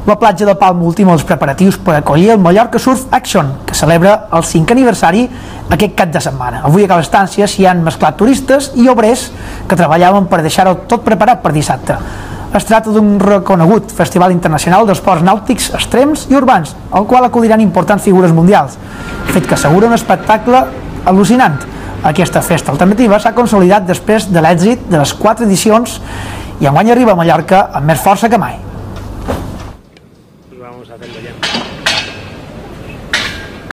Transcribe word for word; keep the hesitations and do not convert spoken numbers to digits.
La platja de Palma ultima els preparatius per acollir el Mallorca Surf Action, que celebra el cinquè aniversari aquest cap de setmana. Avui a Cal Estància s'hi han mesclat turistes i obrers que treballaven per deixar-ho tot preparat per dissabte. Es tracta d'un reconegut festival internacional d'esports nàutics extrems i urbans, al qual acudiran importants figures mundials, fet que assegura un espectacle al·lucinant. Aquesta festa alternativa s'ha consolidat després de l'èxit de les quatre edicions i enguany arriba a Mallorca amb més força que mai.